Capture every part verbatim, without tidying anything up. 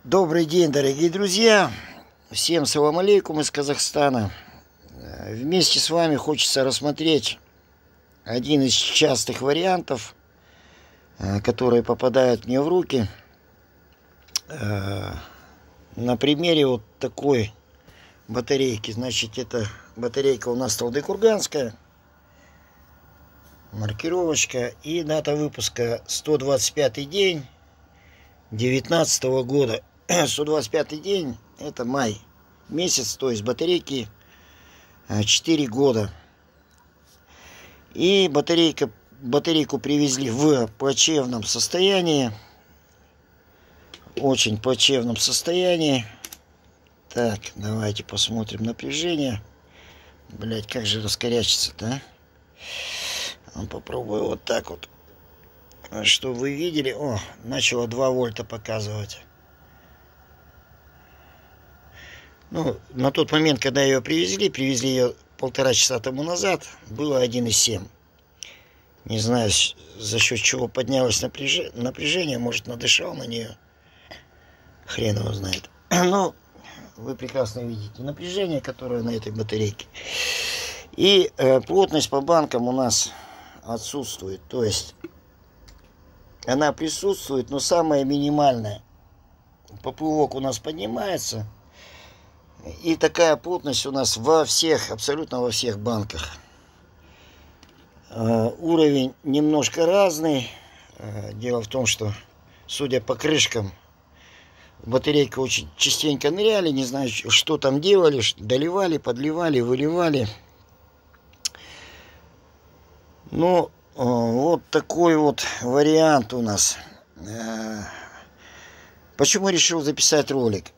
Добрый день, дорогие друзья! Всем салам алейкум из Казахстана. Вместе с вами хочется рассмотреть один из частых вариантов, которые попадают мне в руки. На примере вот такой батарейки. Значит, это батарейка у нас талдыкурганская. Маркировочка и дата выпуска сто двадцать пятый день девятнадцатого года. сто двадцать пятый день, это май месяц, то есть батарейки четыре года. И батарейка, батарейку привезли в плачевном состоянии. Очень плачевном состоянии. Так, давайте посмотрим напряжение. Блять, как же раскорячится-то, а? Попробую вот так вот. Что вы видели? О, начало два вольта показывать. Ну, на тот момент, когда ее привезли, привезли ее полтора часа тому назад, было один и семь. Не знаю, за счет чего поднялось напряжение, напряжение, может, надышал на нее. Хрен его знает. Но вы прекрасно видите напряжение, которое на этой батарейке. И э, плотность по банкам у нас отсутствует. То есть она присутствует, но самая минимальная. Поплывок у нас поднимается. И такая плотность у нас во всех, абсолютно во всех банках. Э, уровень немножко разный. Э, дело в том, что, судя по крышкам, батарейка очень частенько ныряли. Не знаю, что там делали. Доливали, подливали, выливали. Ну, вот такой вот вариант у нас. Почему решил записать ролик?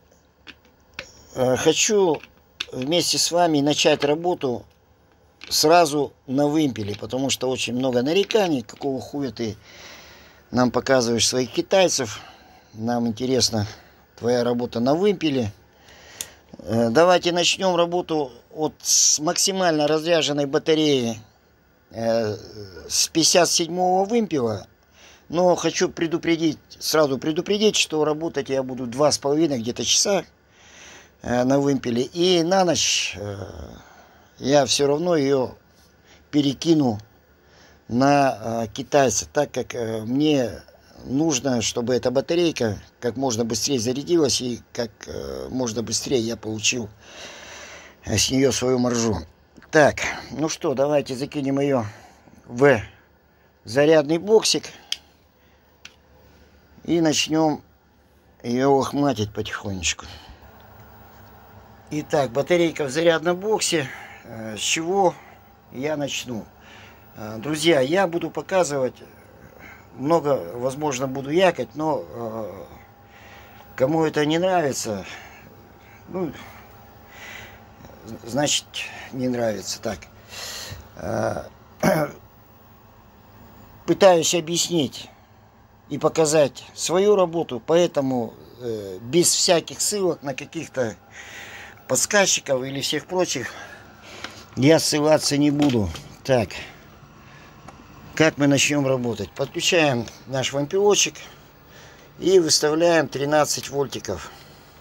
Хочу вместе с вами начать работу сразу на вымпеле, потому что очень много нареканий, какого хуя ты нам показываешь своих китайцев. Нам интересна твоя работа на вымпеле. Давайте начнем работу от с максимально разряженной батареи с пятьдесят седьмого вымпела. Но хочу предупредить, сразу предупредить, что работать я буду два с половиной где-то часа на вымпеле. И на ночь я все равно ее перекину на китайца, так как мне нужно, чтобы эта батарейка как можно быстрее зарядилась и как можно быстрее я получил с нее свою маржу. Так, ну что, давайте закинем ее в зарядный боксик и начнем ее лохматить потихонечку. Итак, батарейка в зарядном боксе. С чего я начну? Друзья, я буду показывать, много, возможно, буду якать, но кому это не нравится, ну, значит, не нравится. Так, пытаюсь объяснить и показать свою работу, поэтому без всяких ссылок на каких-то подсказчиков или всех прочих я ссылаться не буду. Так, как мы начнем работать? Подключаем наш вампелочек и выставляем тринадцать вольтиков.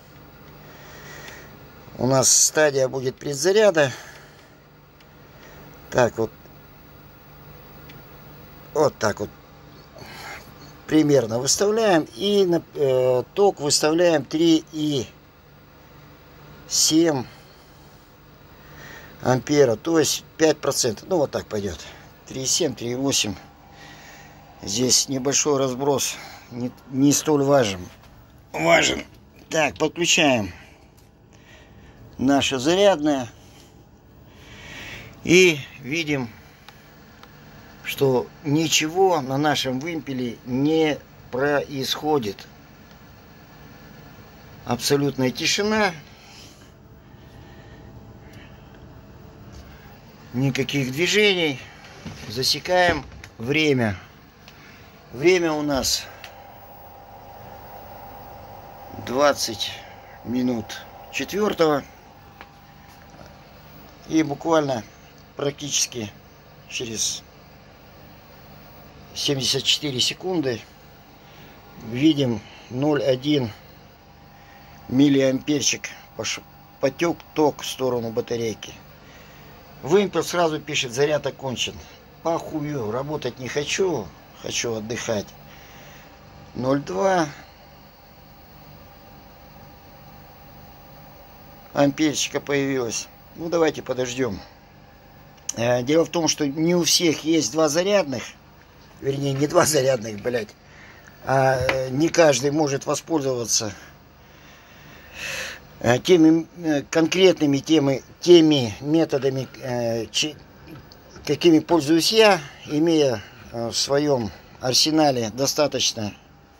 У нас стадия будет предзаряда. Так вот. Вот так вот. Примерно выставляем. И на, э, ток выставляем три и семь ампера. То есть пять процентов. Ну вот так пойдет. три и семь, три и восемь. Здесь небольшой разброс. Не, не столь важен. Важен. Так, подключаем наша зарядная. И видим, что ничего на нашем вымпеле не происходит. Абсолютная тишина. Никаких движений. Засекаем время. Время у нас двадцать минут четвертого. И буквально практически через семьдесят четыре секунды видим ноль целых одна миллиамперчик потек ток в сторону батарейки. Вымпел сразу пишет: заряд окончен. Похую, работать не хочу, хочу отдыхать. ноль два амперчика появилось. Ну, давайте подождем. Дело в том, что не у всех есть два зарядных, вернее, не два зарядных, блядь, а не каждый может воспользоваться теми конкретными темы, теми методами, какими пользуюсь я, имея в своем арсенале достаточно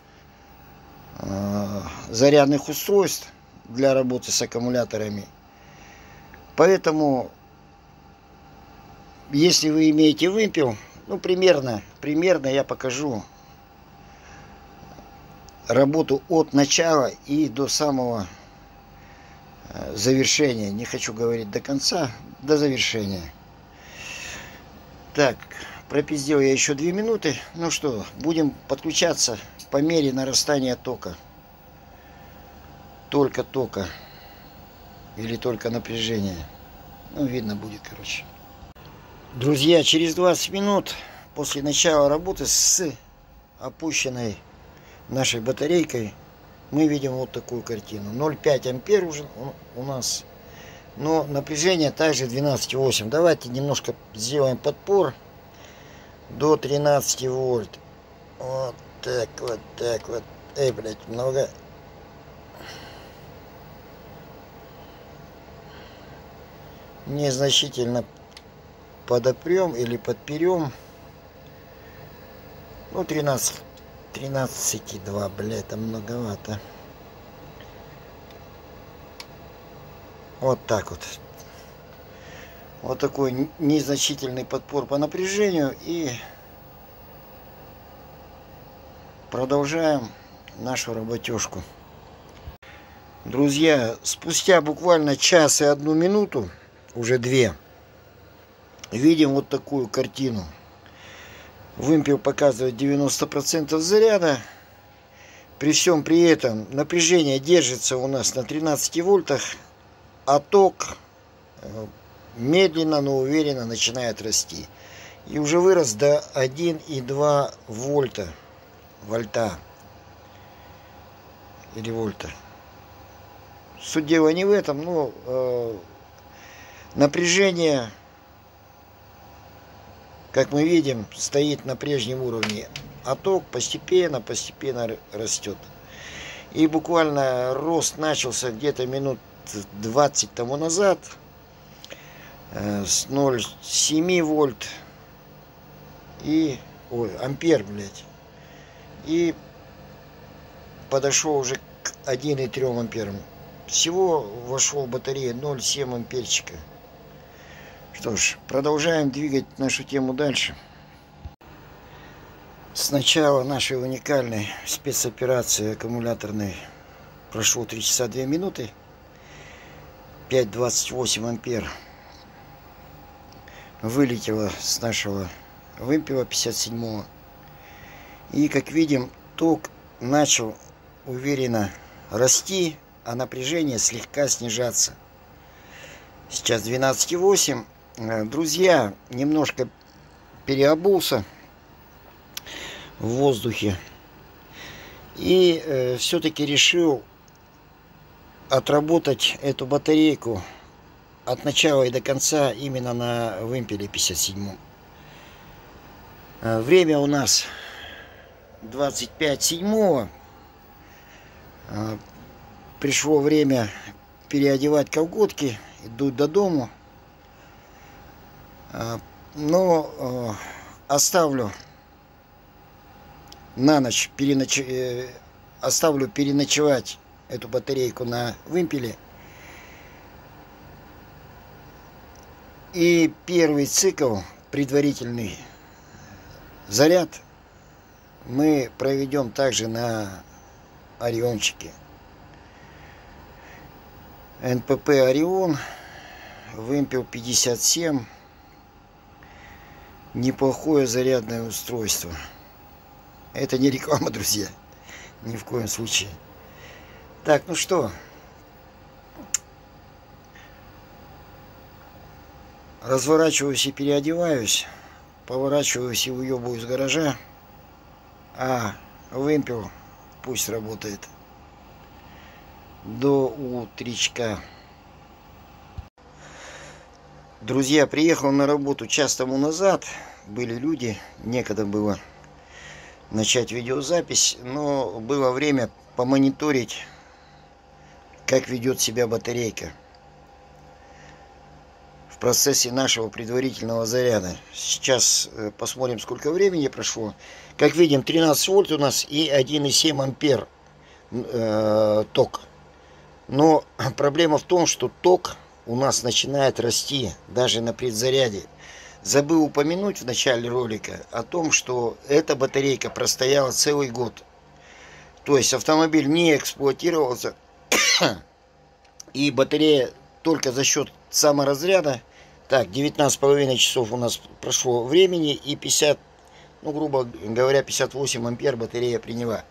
зарядных устройств для работы с аккумуляторами. Поэтому, если вы имеете вымпел, ну, примерно, примерно я покажу работу от начала и до самого завершения. Не хочу говорить до конца, до завершения. Так, пропиздел я еще две минуты. Ну что, будем подключаться по мере нарастания тока. Только тока. Или только напряжение. Ну, видно будет, короче. Друзья, через двадцать минут после начала работы с опущенной нашей батарейкой мы видим вот такую картину. ноль целых пять ампер уже у нас. Но напряжение также двенадцать и восемь. Давайте немножко сделаем подпор до тринадцати вольт. Вот так вот, так вот. Эй, блядь, много. Незначительно подопрем или подперем. Ну, тринадцать, тринадцать и два, блядь, это многовато. Вот так вот. Вот такой незначительный подпор по напряжению. И продолжаем нашу работежку. Друзья, спустя буквально час и одну минуту, уже две, видим вот такую картину. Вымпел показывает девяносто процентов заряда. При всем при этом напряжение держится у нас на тринадцати вольтах, а ток медленно, но уверенно начинает расти. И уже вырос до одного и двух вольта. Вольта. Или вольта. Суть дела не в этом, но э, напряжение, как мы видим, стоит на прежнем уровне, а ток постепенно, постепенно растет. И буквально рост начался где-то минут двадцать тому назад, э, с ноль целых семи вольт и, ой, ампер, блядь, и подошел уже к одному и трём амперам. Всего вошло в батарею ноль целых семь амперчика. Что ж, продолжаем двигать нашу тему дальше. С начала нашей уникальной спецоперации аккумуляторной прошло три часа две минуты. пять целых двадцать восемь ампер вылетело с нашего вымпела пятьдесят седьмого. И, как видим, ток начал уверенно расти, а напряжение слегка снижаться. Сейчас двенадцать и восемь. Друзья, немножко переобулся в воздухе. И э, все-таки решил отработать эту батарейку от начала и до конца именно на вымпеле пятьдесят седьмом. Время у нас двадцать пять седьмого. Пришло время переодевать колготки, идут до дому. Но оставлю на ночь, переноч... оставлю переночевать эту батарейку на вымпеле. И первый цикл, предварительный заряд, мы проведем также на Ориончике. эн пэ пэ Орион, вымпел пятьдесят семь. Неплохое зарядное устройство. Это не реклама, друзья. Ни в коем случае. Так, ну что, Разворачиваюсь и переодеваюсь. Поворачиваюсь и выебываю из гаража. А вымпел пусть работает до утречка. Друзья, приехал на работу час тому назад. Были люди, некогда было начать видеозапись, но было время помониторить, как ведет себя батарейка в процессе нашего предварительного заряда. Сейчас посмотрим, сколько времени прошло. Как видим, тринадцать вольт у нас и один и семь ампер э, ток. Но проблема в том, что ток у нас начинает расти даже на предзаряде. Забыл упомянуть в начале ролика о том, что эта батарейка простояла целый год. То есть автомобиль не эксплуатировался, и батарея только за счет саморазряда. Так, девятнадцать с половиной часов у нас прошло времени, и пятьдесят, ну грубо говоря, пятьдесят восемь ампер батарея приняла.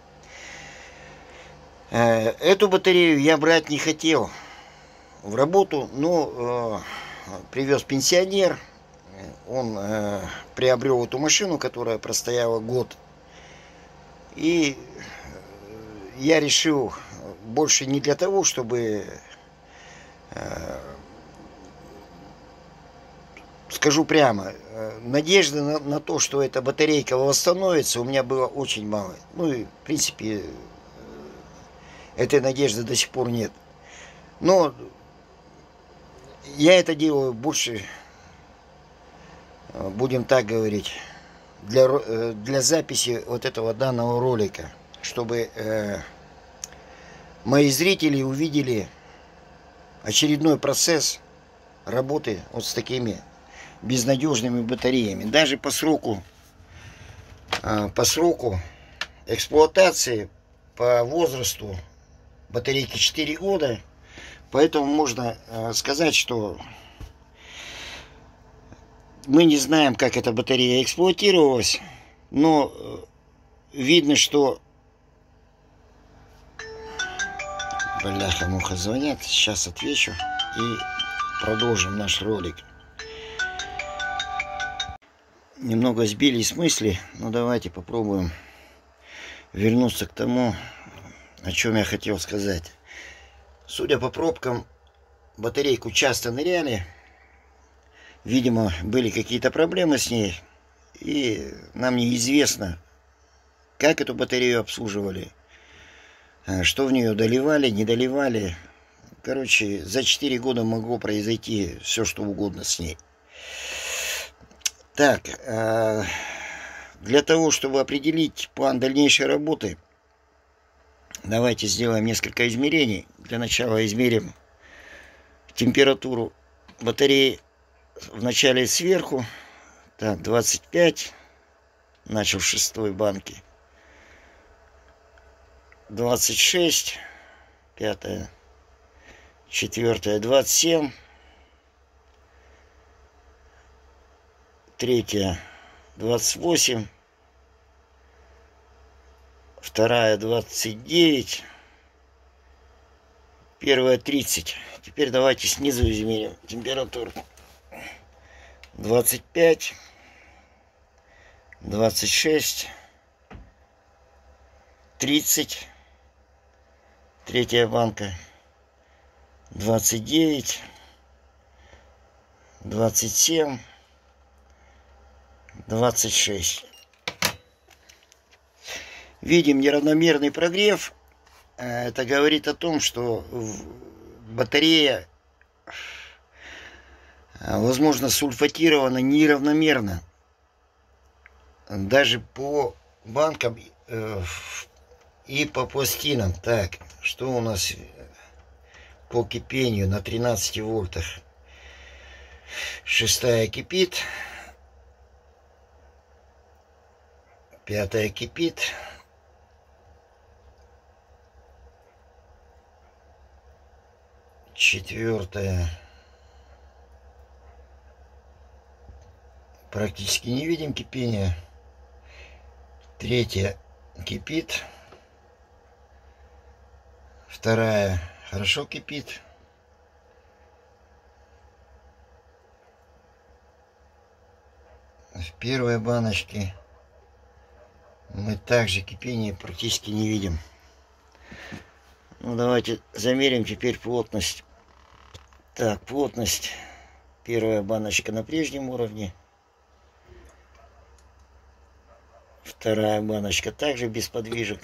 Эту батарею я брать не хотел в работу, но э, привез пенсионер. Он э, приобрел эту машину, которая простояла год. И я решил больше не для того, чтобы, э, скажу прямо, э, надежды на, на то, что эта батарейка восстановится, у меня было очень мало. Ну и в принципе этой надежды до сих пор нет. Но я это делаю больше, будем так говорить, для, для записи вот этого данного ролика, чтобы э, мои зрители увидели очередной процесс работы вот с такими безнадежными батареями. Даже по сроку, э, по сроку эксплуатации, по возрасту батарейки четыре года, поэтому можно э, сказать, что мы не знаем, как эта батарея эксплуатировалась, но видно, что... Бляха-муха, звонят. Сейчас отвечу и продолжим наш ролик. Немного сбились с мысли, но давайте попробуем вернуться к тому, о чем я хотел сказать. Судя по пробкам, батарейку часто ныряли. Видимо, были какие-то проблемы с ней, и нам неизвестно, как эту батарею обслуживали, что в нее доливали, не доливали. Короче, за четыре года могло произойти все, что угодно с ней. Так, для того, чтобы определить план дальнейшей работы, давайте сделаем несколько измерений. Для начала измерим температуру батареи. Вначале сверху, так, двадцать пять, начал в шестой банке, двадцать шесть, пятая, четвертая, двадцать семь, третья, двадцать восемь, вторая, двадцать девять, первая, тридцать. Теперь давайте снизу измерим температуру. двадцать пять, двадцать шесть, тридцать, третья банка, двадцать девять, двадцать семь, двадцать шесть. Видим неравномерный прогрев. Это говорит о том, что батарея, возможно, сульфатирована неравномерно. Даже по банкам э, и по пластинам. Так, что у нас по кипению на тринадцати вольтах? Шестая кипит. Пятая кипит. Четвертая. Практически не видим кипения. Третья кипит. Вторая хорошо кипит. В первой баночке мы также кипения практически не видим. Ну, давайте замерим теперь плотность. Так, плотность. Первая баночка на прежнем уровне. Вторая баночка также без подвижек.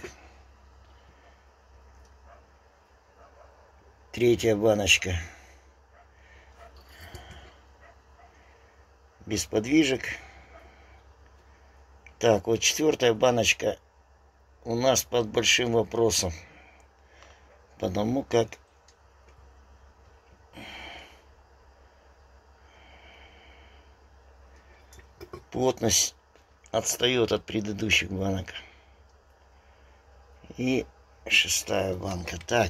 Третья баночка без подвижек. Так, вот четвертая баночка у нас под большим вопросом. Потому как плотность отстает от предыдущих банок. И шестая банка. Так.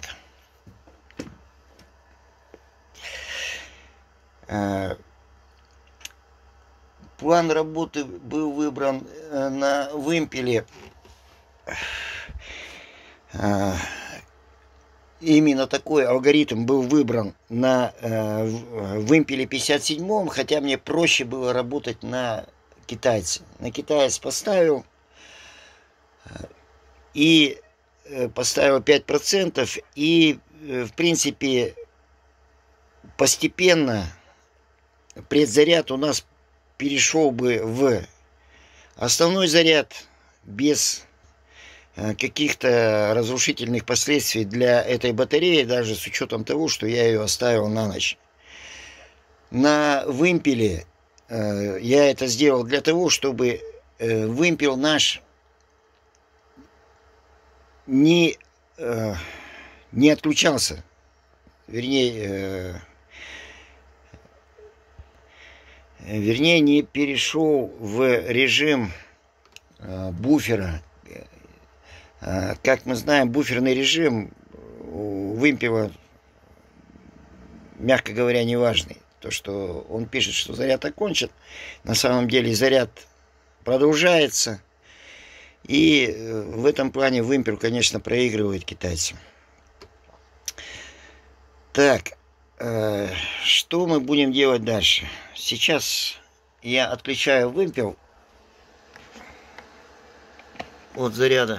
План работы был выбран на вымпеле. Именно такой алгоритм был выбран на вымпеле пятьдесят седьмом, хотя мне проще было работать на китайце. На китаец поставил и поставил пять процентов, и в принципе постепенно предзаряд у нас перешел бы в основной заряд без каких-то разрушительных последствий для этой батареи, даже с учетом того, что я ее оставил на ночь. На вымпеле э, я это сделал для того, чтобы э, вымпел наш не, э, не отключался. Вернее, э, вернее, не перешел в режим э, буфера. Как мы знаем, буферный режим у вымпела, мягко говоря, неважный. То, что он пишет, что заряд окончен, на самом деле заряд продолжается. И в этом плане вымпел, конечно, проигрывает китайцам. Так, э, что мы будем делать дальше? Сейчас я отключаю вымпел от заряда.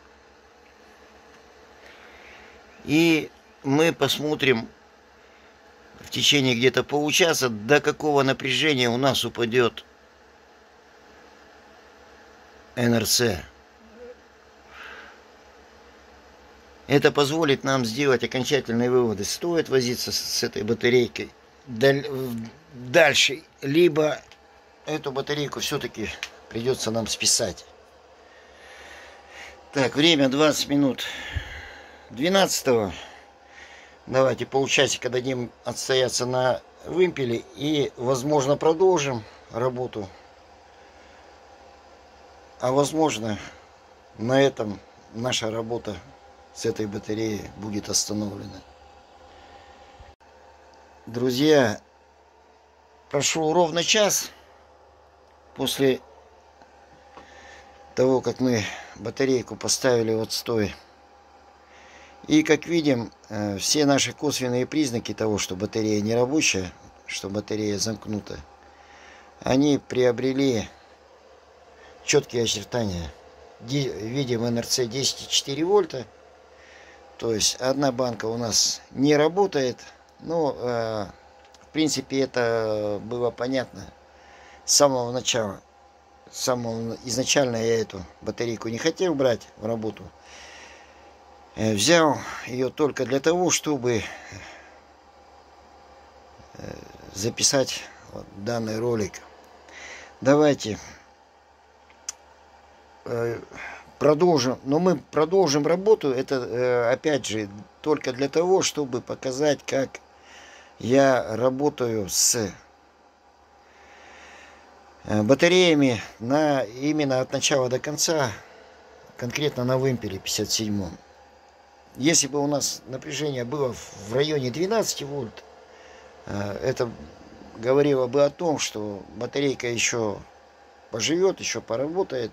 И мы посмотрим в течение где-то получаса, до какого напряжения у нас упадет эн эр цэ. Это позволит нам сделать окончательные выводы, стоит возиться с этой батарейкой дальше, либо эту батарейку все-таки придется нам списать. Так, время двадцать минут двенадцатого. Давайте полчасика дадим отстояться на вымпеле и, возможно, продолжим работу. А возможно, на этом наша работа с этой батареей будет остановлена. Друзья, прошел ровно час после того, как мы батарейку поставили в отстой. И, как видим, все наши косвенные признаки того, что батарея не рабочая, что батарея замкнута, они приобрели четкие очертания. Видим эн эр цэ десять и четыре вольта. То есть одна банка у нас не работает. Но, э, в принципе, это было понятно с самого начала. С самого изначально я эту батарейку не хотел брать в работу. Взял ее только для того, чтобы записать вот данный ролик. Давайте продолжим. Но мы продолжим работу. Это, опять же, только для того, чтобы показать, как я работаю с батареями на, именно от начала до конца, конкретно на вымпеле пятьдесят седьмом. Если бы у нас напряжение было в районе двенадцати вольт, это говорило бы о том, что батарейка еще поживет, еще поработает.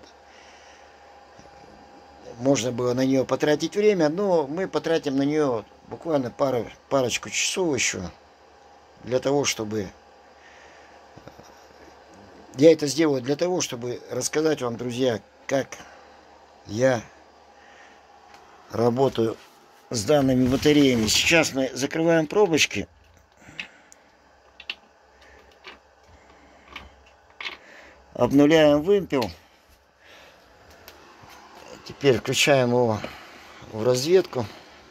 Можно было на нее потратить время, но мы потратим на нее буквально пару, парочку часов еще, для того, чтобы Я это сделаю для того, чтобы рассказать вам, друзья, как я работаю с данными батареями. Сейчас мы закрываем пробочки. Обнуляем вымпел. Теперь включаем его в разведку.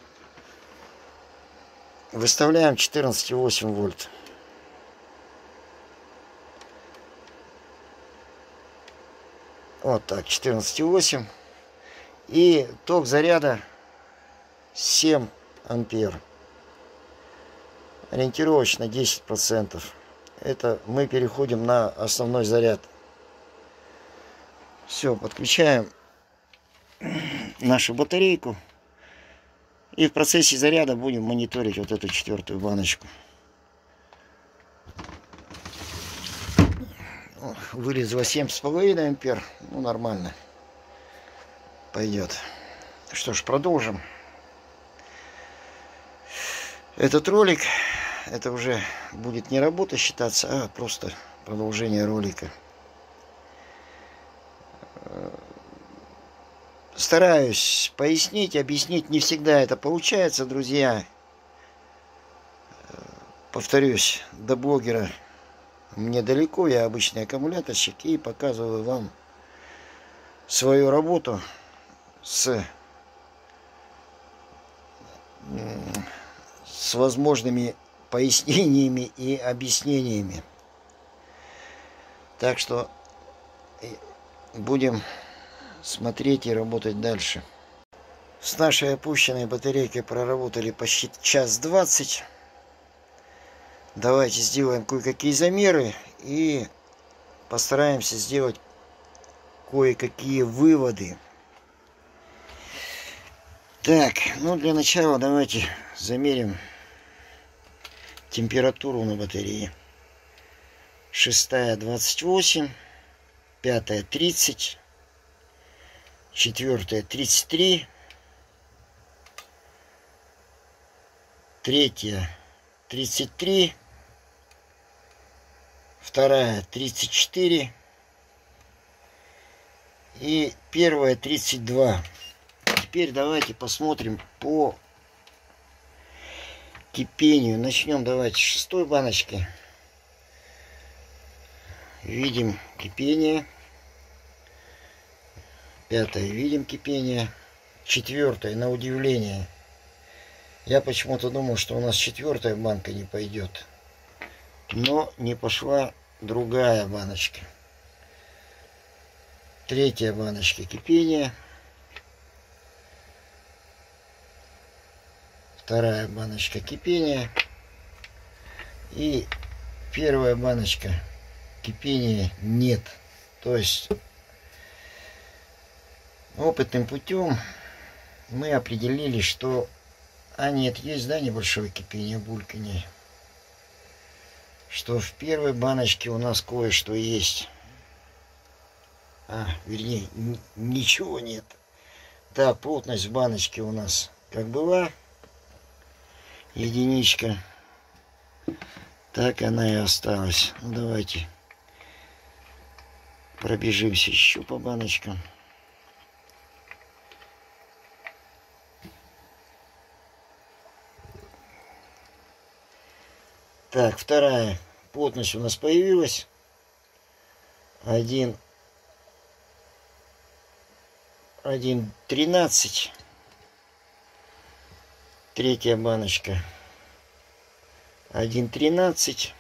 Выставляем четырнадцать и восемь вольт. Вот так, четырнадцать и восемь. И ток заряда семь ампер. Ориентировочно десять процентов. Это мы переходим на основной заряд. Все, подключаем нашу батарейку. И в процессе заряда будем мониторить вот эту четвертую баночку. Вылезло семь с половиной ампер. Ну, нормально. Пойдет. Что ж, продолжим. Этот ролик, это уже будет не работа считаться, а просто продолжение ролика. Стараюсь пояснить, объяснить. Не всегда это получается, друзья. Повторюсь, до блогера мне далеко. Я обычный аккумуляторщик и показываю вам свою работу с, с возможными пояснениями и объяснениями. Так что будем смотреть и работать дальше. С нашей опущенной батарейкой проработали почти час двадцать. Давайте сделаем кое-какие замеры и постараемся сделать кое-какие выводы. Так, ну для начала давайте замерим температуру на батарее. Шестая двадцать восемь, пятая тридцать, четвертая тридцать три, третья тридцать три, вторая тридцать четыре и первая тридцать два. Теперь давайте посмотрим по кипению. Начнем давайте с шестой баночки. Видим кипение. Пятая, видим кипение. Четвертая, на удивление. Я почему-то думал, что у нас четвертая банка не пойдет. Но не пошла другая баночка. Третья баночка кипения. Вторая баночка кипения. И первая баночка кипения нет. То есть опытным путем мы определили, что... А нет, есть, да, небольшое кипение, бульканье. Что в первой баночке у нас кое-что есть. А, вернее, ничего нет. Да, плотность в баночке у нас как была. Единичка. Так она и осталась. Ну, давайте пробежимся еще по баночкам. Так, вторая плотность у нас появилась. Один, один тринадцать. Третья баночка. Один тринадцать.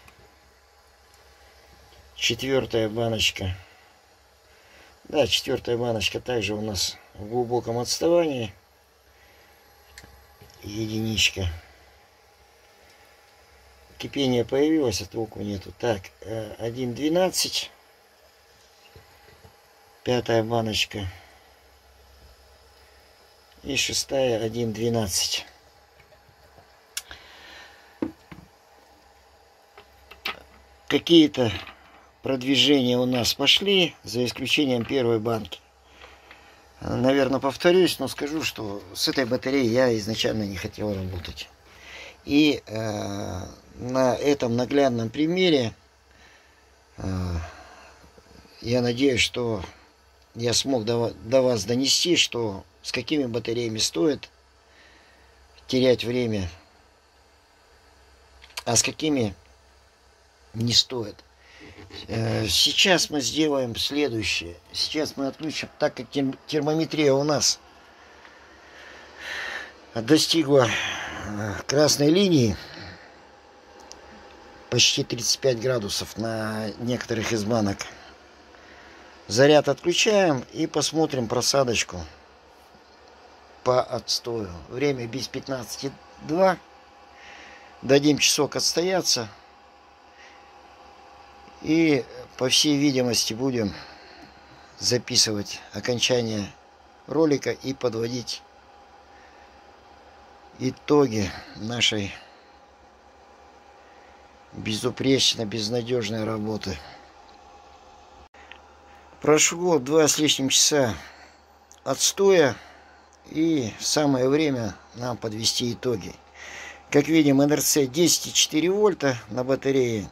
Четвертая баночка. Да, четвертая баночка также у нас в глубоком отставании. Единичка. Кипение появилось, а толку нету. Так, один двенадцать. Пятая баночка. И шестая один двенадцать. Какие-то продвижения у нас пошли, за исключением первой банки. Наверное, повторюсь, но скажу, что с этой батареей я изначально не хотел работать. И э, на этом наглядном примере э, я надеюсь, что я смог до, до вас донести, что с какими батареями стоит терять время, а с какими не стоит. Сейчас мы сделаем следующее. Сейчас мы отключим, так как термометрия у нас достигла красной линии, почти тридцать пять градусов на некоторых из банок. Заряд отключаем и посмотрим просадочку по отстою. Время без пятнадцати два. Дадим часок отстояться. И, по всей видимости, будем записывать окончание ролика и подводить итоги нашей безупречно безнадежной работы. Прошло два с лишним часа отстоя, и самое время нам подвести итоги. Как видим, эн эр цэ десять и четыре вольта на батарее.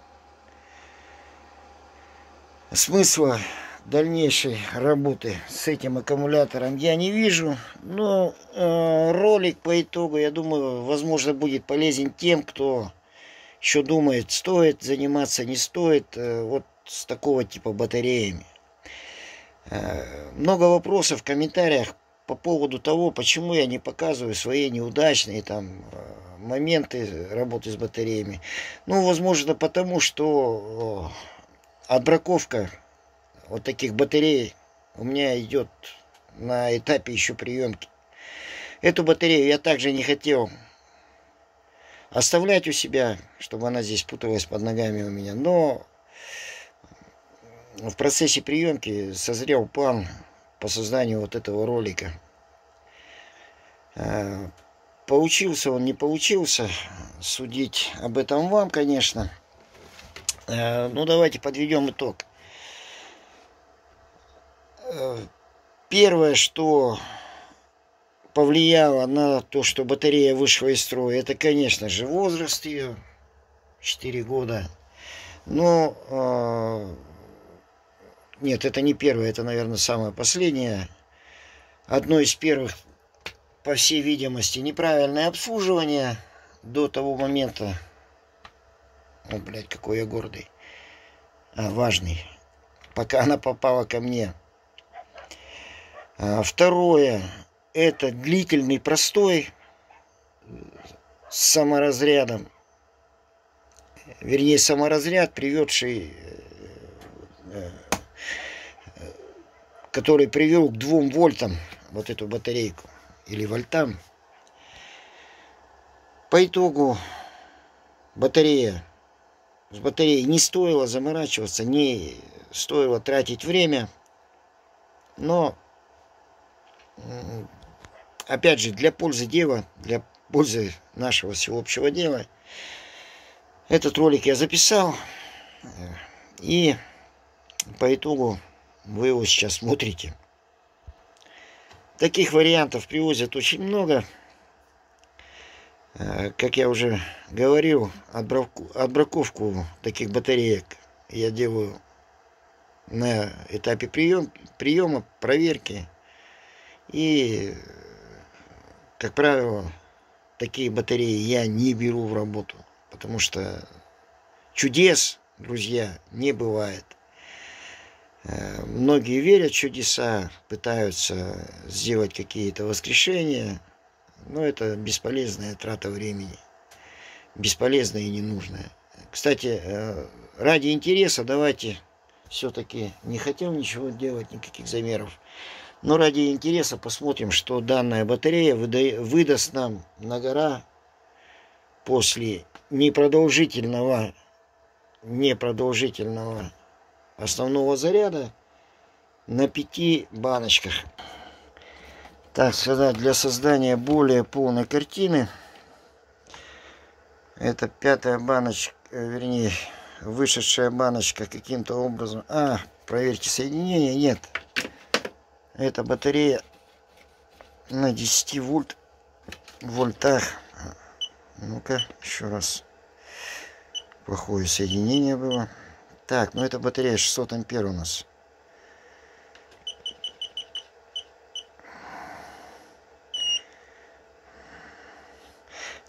Смысла дальнейшей работы с этим аккумулятором я не вижу, но э, ролик по итогу, я думаю, возможно, будет полезен тем, кто еще думает, стоит заниматься, не стоит э, вот с такого типа батареями. Э, много вопросов в комментариях по поводу того, почему я не показываю свои неудачные там э, моменты работы с батареями. Ну, возможно, потому что э, отбраковка вот таких батарей у меня идет на этапе еще приемки. Эту батарею я также не хотел оставлять у себя, чтобы она здесь путалась под ногами у меня. Но в процессе приемки созрел план по созданию вот этого ролика. Получился он, не получился, судить об этом вам, конечно. Ну, давайте подведем итог. Первое, что повлияло на то, что батарея вышла из строя, это, конечно же, возраст ее, четыре года. Но э, нет, это не первое, это, наверное, самое последнее. Одно из первых, по всей видимости, неправильное обслуживание до того момента. О, блядь, какой я гордый. А, важный. Пока она попала ко мне. Второе, это длительный простой с саморазрядом. Вернее, саморазряд, приведший, который привел к двум вольтам вот эту батарейку, или вольтам. По итогу батарея, с батареей не стоило заморачиваться, не стоило тратить время, но опять же, для пользы дела, для пользы нашего всеобщего дела, этот ролик я записал. И по итогу вы его сейчас смотрите. Таких вариантов привозят очень много. Как я уже говорил, отбраковку, отбраковку таких батареек я делаю на этапе прием, приема, проверки. И, как правило, такие батареи я не беру в работу, потому что чудес, друзья, не бывает. Многие верят в чудеса, пытаются сделать какие-то воскрешения, но это бесполезная трата времени, бесполезная и ненужная. Кстати, ради интереса давайте все-таки, не хотел ничего делать, никаких замеров, но ради интереса посмотрим, что данная батарея выдаст нам на гора после непродолжительного, непродолжительного основного заряда на пяти баночках. Так сказать, для создания более полной картины, это пятая баночка, вернее, вышедшая баночка каким-то образом. А, проверьте соединение. Нет. Эта батарея на десяти вольт, вольтах. Ну-ка, еще раз. Плохое соединение было. Так, ну это батарея шестьсот ампер у нас.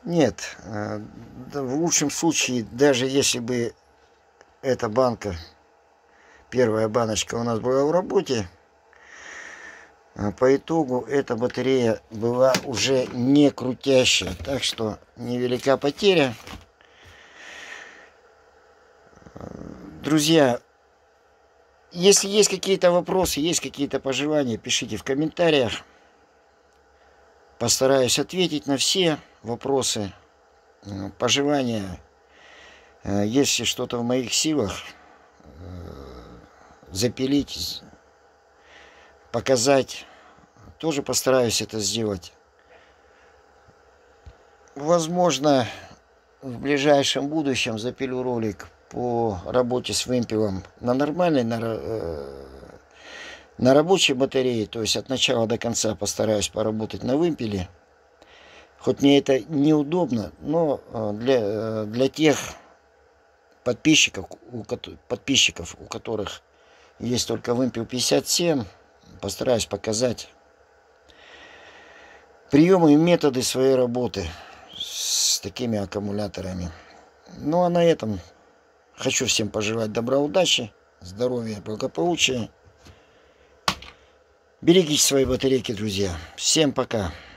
Нет, э, да, в лучшем случае, даже если бы эта банка, первая баночка у нас была в работе, э, по итогу эта батарея была уже не крутящая, так что невелика потеря. Друзья, если есть какие-то вопросы, есть какие-то пожелания, пишите в комментариях. Постараюсь ответить на все вопросы, пожелания. Если что-то в моих силах, запилить, показать, тоже постараюсь это сделать. Возможно, в ближайшем будущем запилю ролик по работе с вымпелом на нормальной, на, э, на рабочей батарее, то есть от начала до конца постараюсь поработать на вымпеле. Хоть мне это неудобно, но для, для тех подписчиков у, подписчиков, у которых есть только вымпел пятьдесят семь, постараюсь показать приемы и методы своей работы с такими аккумуляторами. Ну а на этом хочу всем пожелать добра, удачи, здоровья, благополучия. Берегите свои батарейки, друзья. Всем пока.